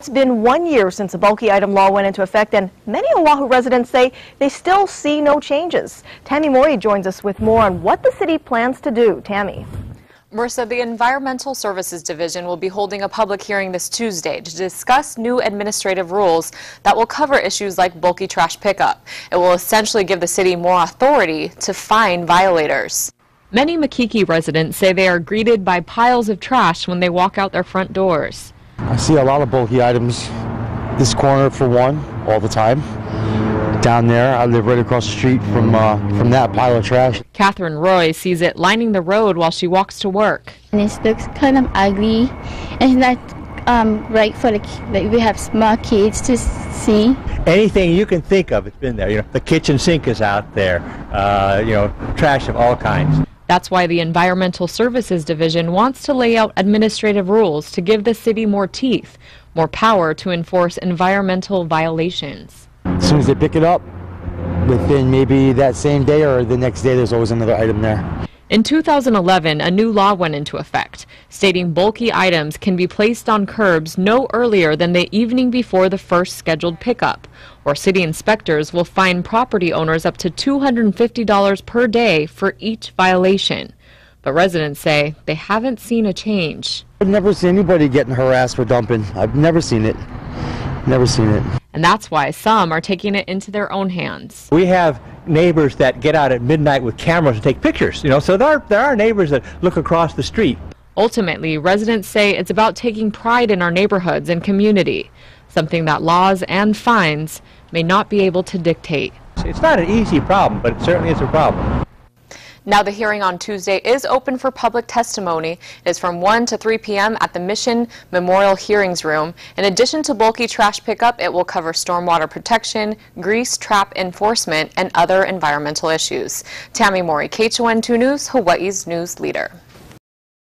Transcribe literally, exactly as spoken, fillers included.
It's been one year since the bulky item law went into effect, and many Oahu residents say they still see no changes. Tammy Mori joins us with more on what the city plans to do. Tammy. Marissa, the Environmental Services Division will be holding a public hearing this Tuesday to discuss new administrative rules that will cover issues like bulky trash pickup. It will essentially give the city more authority to fine violators. Many Makiki residents say they are greeted by piles of trash when they walk out their front doors. I see a lot of bulky items. This corner, for one, all the time. Down there, I live right across the street from uh, from that pile of trash. Catherine Roy sees it lining the road while she walks to work. And it looks kind of ugly, and it's not um, right for the like we have small kids to see. Anything you can think of, it's been there. You know, the kitchen sink is out there. Uh, you know, trash of all kinds. That's why the Environmental Services Division wants to lay out administrative rules to give the city more teeth, more power to enforce environmental violations. As soon as they pick it up, within maybe that same day or the next day, there's always another item there. In two thousand eleven, a new law went into effect, stating bulky items can be placed on curbs no earlier than the evening before the first scheduled pickup, or city inspectors will fine property owners up to two hundred fifty dollars per day for each violation. But residents say they haven't seen a change. I've never seen anybody getting harassed for dumping. I've never seen it. Never seen it. And that's why some are taking it into their own hands. We have neighbors that get out at midnight with cameras and take pictures. You know, so there are, there are neighbors that look across the street. Ultimately, residents say it's about taking pride in our neighborhoods and community, something that laws and fines may not be able to dictate. It's not an easy problem, but it certainly is a problem. Now the hearing on Tuesday is open for public testimony. It is from one to three p m at the Mission Memorial Hearings Room. In addition to bulky trash pickup, it will cover stormwater protection, grease trap enforcement, and other environmental issues. Tammy Mori, K H O N two News, Hawaii's news leader.